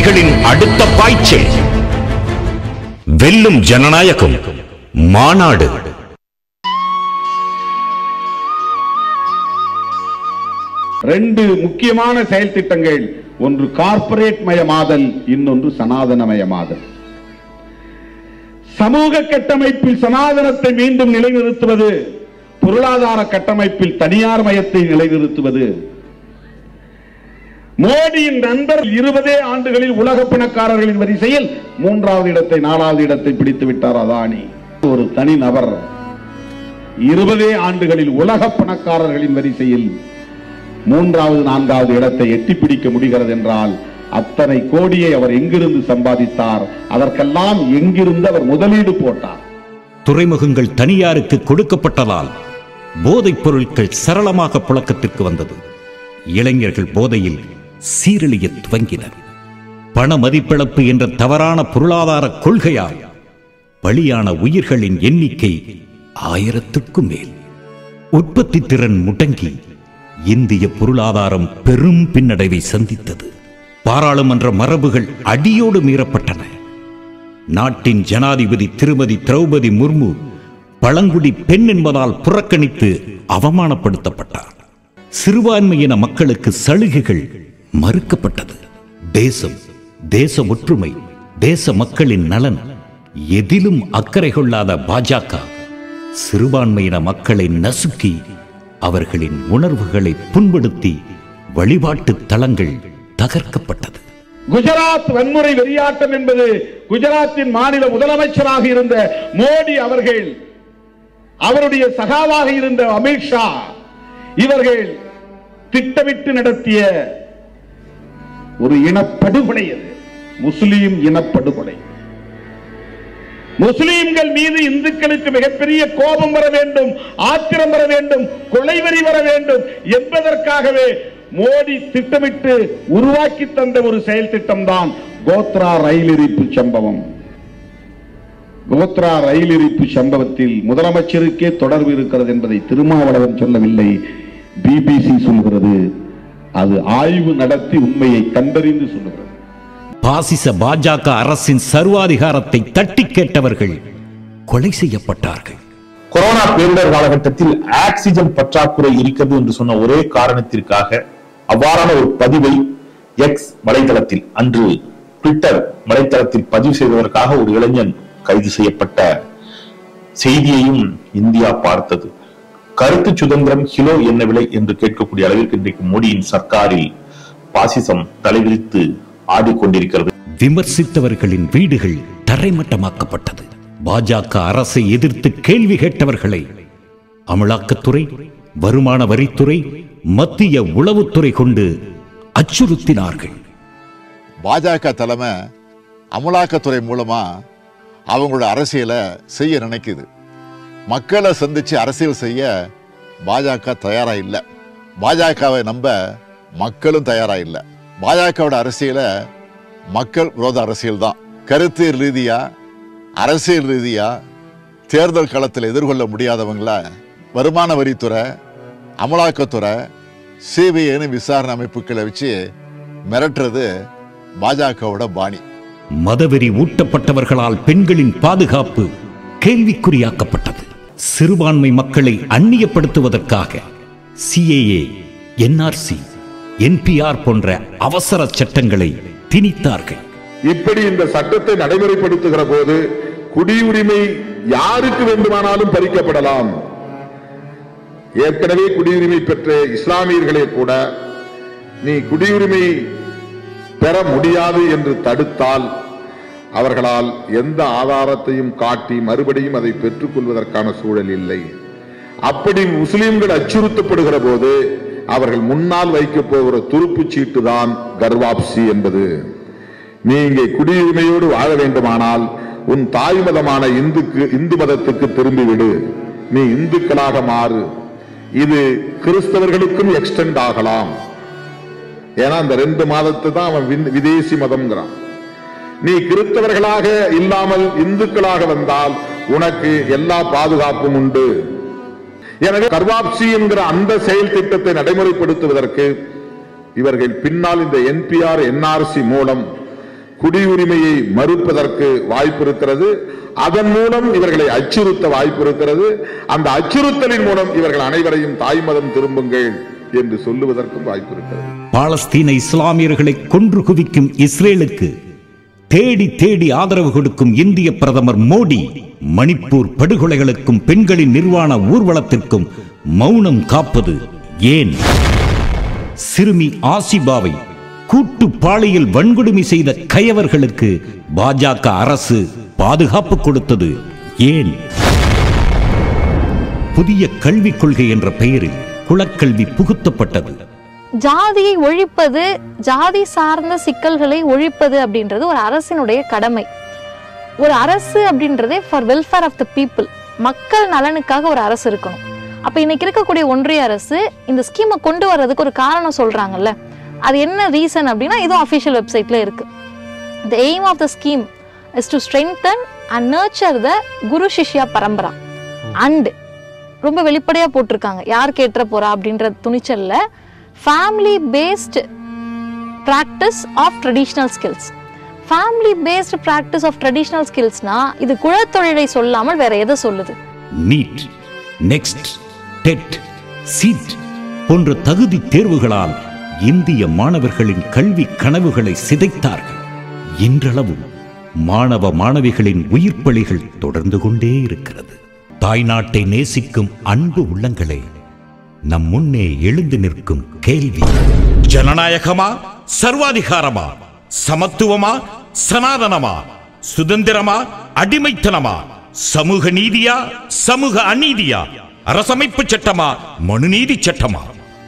புலிகளின் அடுத்த பாய்ச்சல். வெல்லும் ஜனநாயகம் மாநாடு. ரெண்டு முக்கியமான செயல் திட்டங்கள், ஒன்று கார்ப்பரேட் மயமாதல், இன்னொன்று சனாதனமயமாதல். சமூக கட்டமைப்பில் சனாதனத்தை மீண்டும் நிலைநிறுத்துவது, பொருளாதார கட்டமைப்பில் தனியார் மயத்தை நிலைநிறுத்துவது. மோடியின் நண்பர் 20 ஆண்டுகளில் உலக பணக்காரர்களின் வரிசையில் 3வது இடத்தை 4வது இடத்தை பிடித்து விட்டார் அதானி. ஒரு தனி நபர் 20 ஆண்டுகளில் உலக பணக்காரர்களின் வரிசையில் 3வது 4வது இடத்தை எட்டி பிடிக்க முடிகிறது என்றால் அத்தனை கோடியை அவர் எங்கிருந்து சம்பாதித்தார்? அதற்கெல்லாம் எங்கிருந்து அவர் முதலீடு போட்டார்? துறைமுகங்கள் தனியாருக்கு கொடுக்கப்பட்டதால் போதைப் பொருட்கள் சரளமாக புழக்கத்திற்கு வந்தது. இளைஞர்கள் போதையில் சீரழிய துவங்கினர். பண மதிப்பிழப்பு என்ற தவறான பொருளாதார கொள்கையால் பலியான உயிர்களின் எண்ணிக்கை 1000க்கும் மேல். உற்பத்தி திறன் முடங்கி இந்திய பொருளாதாரம் பெரும் பின்னடைவை சந்தித்தது. பாராளுமன்ற மரபுகள் அடியோடு மீறப்பட்டன. நாட்டின் ஜனாதிபதி திருமதி திரௌபதி முர்மு பழங்குடி பெண் என்பதால் புறக்கணித்து அவமானப்படுத்தப்பட்டார். சிறுபான்மையின மக்களுக்கு சலுகைகள் மறுக்கப்பட்டது. தேசம், தேச ஒற்றுமை, தேச மக்களின் நலன் எதிலும் அக்கறை கொள்ளாத பாஜக சிறுபான்மையின மக்களை நசுக்கி அவர்களின் உணர்வுகளை புண்படுத்தி வழிபாட்டு தலங்கள் தகர்க்கப்பட்டது. குஜராத் வன்முறை வெறியாட்டம் என்பது குஜராத்தின் மாநில முதலமைச்சராக இருந்த மோடி அவர்கள், அவருடைய சகாவாக இருந்த அமித்ஷா இவர்கள் திட்டமிட்டு நடத்திய ஒரு இனப்படுகொலை. அது முஸ்லீம் இனப்படுகொலை. முஸ்லீம்கள் மீது இந்துக்களுக்கு மிகப்பெரிய கோபம் வர வேண்டும், ஆத்திரம் வர வேண்டும், கொலைவெறி வர வேண்டும் என்பதற்காகவே மோடி திட்டமிட்டு உருவாக்கி தந்த ஒரு செயல் திட்டம் தான் கோத்ரா ரயில் எரிப்பு சம்பவம். கோத்ரா ரயில் எரிப்பு சம்பவத்தில் முதலமைச்சருக்கே தொடர்பு இருக்கிறது என்பதை திருமாவளவன் சொல்லவில்லை, பிபிசி சொல்கிறது. அது ஆய்வு நடத்தி உண்மையை கண்டறிந்து சொல்லுகிறது. பாசிச பாஜக அரசின் சர்வாதிகாரத்தை தட்டி கேட்டவர்கள் கொலை செய்யப்பட்டார்கள். கொரோனா பேரிடர் காலகட்டத்தில் ஆக்சிஜன் பற்றாக்குறை இருக்கிறது என்று சொன்ன ஒரே காரணத்திற்காக அவ்வாறான ஒரு பதிவை எக்ஸ் வலைதளத்தில், அன்று ட்விட்டர் வலைதளத்தில் பதிவு செய்ததற்காக ஒரு இளைஞன் கைது செய்யப்பட்ட செய்தியையும் இந்தியா பார்த்தது. கருத்து சுதந்திரம் கிலோ என்ன விலை என்று கேட்கக்கூடிய அளவிற்கு இன்றைக்கு மோடியின் சர்க்காரில் பாசிசம் தலைவிரித்து ஆடிக்கொண்டிருக்கிறது. விமர்சித்தவர்களின் வீடுகள் தரைமட்டமாக்கப்பட்டது. பாஜக அரசை எதிர்த்து கேள்வி கேட்டவர்களை அமலாக்கத்துறை, வருமான வரித்துறை, மத்திய உளவுத்துறை கொண்டு அச்சுறுத்தினார்கள். பாஜக தலைமை அமலாக்கத்துறை மூலமா அவங்களோட அரசியலை செய்ய நினைக்குது. மக்களை சந்திச்சு அரசியல் செய்ய பாஜக தயாரா இல்லை. பாஜகவை நம்ப மக்களும் தயாரா இல்லை. பாஜகவோட அரசியல மக்கள் விரோத அரசியல் தான். கருத்து ரீதியா, அரசியல் ரீதியா தேர்தல் களத்தில் எதிர்கொள்ள முடியாதவங்கள வருமான வரித்துறை, அமலாக்கத்துறை, சிபிஐ விசாரணை அமைப்புகளை வச்சு மிரட்டுறது பாஜகவோட பாணி. மதவெறி ஊட்டப்பட்டவர்களால் பெண்களின் பாதுகாப்பு கேள்விக்குறியாக்கப்பட்டது. சிறுபான்மை மக்களை அந்நியப்படுத்துவதற்காக சிஏஏ, என்ஆர்சி, என்பிஆர் போன்ற அவசர சட்டங்களை திணித்தார்கள். இப்படி இந்த சட்டத்தை நடைமுறைப்படுத்துகிற போது குடியுரிமை யாருக்கு வேண்டுமானாலும் பறிக்கப்படலாம். ஏற்கனவே குடியுரிமை பெற்ற இஸ்லாமியர்களே கூட நீ குடியுரிமை பெற முடியாது என்று தடுத்தால் அவர்களால் எந்த ஆதாரத்தையும் காட்டி மறுபடியும் அதை பெற்றுக் கொள்வதற்கான சூழல் இல்லை. அப்படி முஸ்லிம்கள் அச்சுறுத்தப்படுகிற போது அவர்கள் முன்னால் வைக்க போகிற துருப்பு சீட்டு தான் கர்வாப்சி என்பது. நீ இங்கே குடியுரிமையோடு வாழ வேண்டுமானால் உன் தாய் மதமான இந்து மதத்துக்கு திரும்பிவிடு, நீ இந்துக்களாக மாறு. இது கிறிஸ்தவர்களுக்கும் எக்ஸ்டெண்ட் ஆகலாம். ஏன்னா அந்த 2 மாதத்தை தான் அவன் விதேசி மதம்ங்கிறான். நீ கிறிஸ்தவர்களாக இல்லாமல் இந்துக்களாக வந்தால் உனக்கு எல்லா பாதுகாப்பும் உண்டு. எனவே கர்வாப்சி என்கிற அந்த செயல் திட்டத்தை நடைமுறைப்படுத்துவதற்கு இவர்கள் பின்னால் இந்த என்பிஆர், என்ஆர்சி மூலம் குடியுரிமையை மறுப்பதற்கு வாய்ப்பு இருக்கிறது. அதன் மூலம் இவர்களை அச்சுறுத்த வாய்ப்பு இருக்கிறது. அந்த அச்சுறுத்தலின் மூலம் இவர்கள் அனைவரையும் தாய்மதம் திரும்புங்கள் என்று சொல்லுவதற்கும் வாய்ப்பு இருக்கிறது. பாலஸ்தீன இஸ்லாமியர்களை கொன்று குவிக்கும் இஸ்ரேலுக்கு தேடி தேடி ஆதரவு கொடுக்கும் இந்திய பிரதமர் மோடி மணிப்பூர் படுகொலைகளுக்கும் பெண்களின் நிர்வாண ஊர்வலத்திற்கும் மௌனம் காப்பது ஏன்? சிறுமி ஆசிபாவை கூட்டு பாலியல் வன்கொடுமை செய்த கயவர்களுக்கு பாஜக அரசு பாதுகாப்பு கொடுத்தது ஏன்? புதிய கல்விக் கொள்கை என்ற பெயரில் குலக்கல்வி புகுத்தப்பட்டது. ஜாதியை ஒழிப்பது, ஜாதி சார்ந்த சிக்கல்களை ஒழிப்பது அப்படின்றது ஒரு அரசினுடைய கடமை. ஒரு அரசு அப்படின்றதே for welfare of the people, மக்கள் நலனுக்காக ஒரு அரசு இருக்கணும். அப்ப இன்னைக்கு இருக்கக்கூடிய ஒன்றிய அரசு இந்த ஸ்கீமை கொண்டு வர்றதுக்கு ஒரு காரணம் சொல்றாங்கல்ல, அது என்ன ரீசன் அப்படின்னா இதுவும் அஃபிஷியல் வெப்சைட்ல இருக்கு. The aim of the scheme is to strengthen and nurture the குரு சிஷ்யா பரம்பரா. அண்ட் ரொம்ப வெளிப்படையா போட்டிருக்காங்க, யார் கேட்டுற போறா அப்படின்ற துணிச்சல்ல, family based practice of traditional skills. family based practice of traditional skills னா இது குலத்தொழிலை சொல்லாமல் வேற எதை சொல்லுது? நீட், நெக்ஸ்ட், டெட், சீட் போன்ற தகுதி தேர்வுகளால் இந்திய மாணவர்களின் கல்வி கனவுகளை சிதைத்தார்கள். இன்றளவும் மாணவ மாணவிகளின் உயிர்ப்பலிகள் தொடர்ந்து கொண்டே இருக்கிறது. தாய்நாட்டை நேசிக்கும் அன்பு உள்ளங்களே, நம் முன்னே எழுந்து நிற்கும் கேள்வி: ஜனநாயகமா, சர்வாதிகாரமா, சமத்துவமா, சனாதனமா, சுதந்திரமா, அடிமைத்தனமா, சமூக நீதியா, சமூக அநீதியா, அரசமைப்பு சட்டமா, மனுநீதி சட்டமா?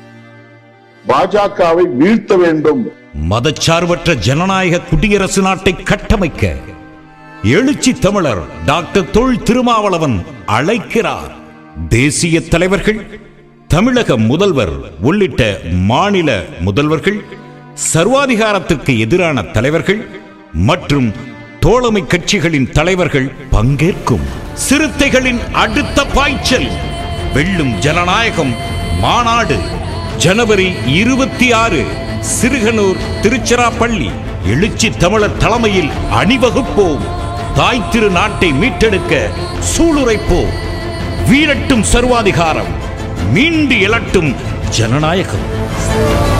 பாஜகவை வீழ்த்த வேண்டும். மதச்சார்பற்ற ஜனநாயக குடியரசு நாட்டை கட்டமைக்க எழுச்சி தமிழர் டாக்டர் தொல் திருமாவளவன் அழைக்கிறார். தேசிய தலைவர்கள், தமிழக முதல்வர் உள்ளிட்ட மாநில முதல்வர்கள், சர்வாதிகாரத்திற்கு எதிரான தலைவர்கள் மற்றும் தோழமை கட்சிகளின் தலைவர்கள் பங்கேற்கும் சிறுத்தைகளின் அடுத்த பாய்ச்சல் வெல்லும் ஜனநாயகம் மாநாடு ஜனவரி 26 சிறுகனூர் திருச்சிராப்பள்ளி. எழுச்சி தமிழர் தலைமையில் அணிவகுப்போம். தாய் திரு நாட்டை மீட்டெடுக்க சூளுரைப்போம். வீரட்டும் சர்வாதிகாரம், மீண்டு எழட்டும் ஜனநாயகம்.